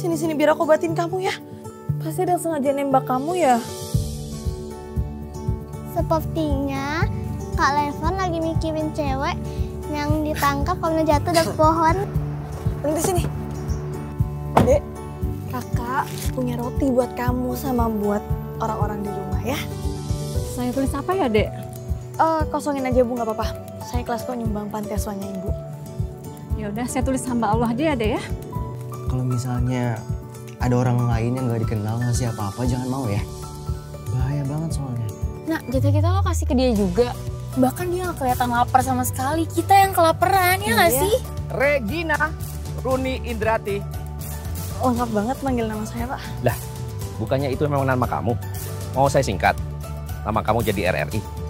Sini biar aku obatin kamu ya. Pasti ada sengaja nembak kamu ya. Sepertinya Kak Levan lagi mikirin cewek yang ditangkap karena jatuh dari pohon. Berhenti sini. Dek, kakak punya roti buat kamu sama buat orang-orang di rumah ya. Saya tulis apa ya, Dek? Kosongin aja Bu, nggak apa-apa. Saya kelas kok nyumbang panti asuhannya Ibu. Ya udah, saya tulis hamba Allah aja ya, Dek ya. Kalau misalnya ada orang lain yang gak dikenal ngasih apa-apa, jangan mau ya. Bahaya banget soalnya. Nah, jatah kita lo kasih ke dia juga. Bahkan dia gak kelihatan lapar sama sekali. Kita yang kelaparan, ya gak sih? Regina Runi Indrati. Lengkap banget manggil nama saya, Pak. Lah, bukannya itu memang nama kamu? Mau saya singkat? Nama kamu jadi RRI.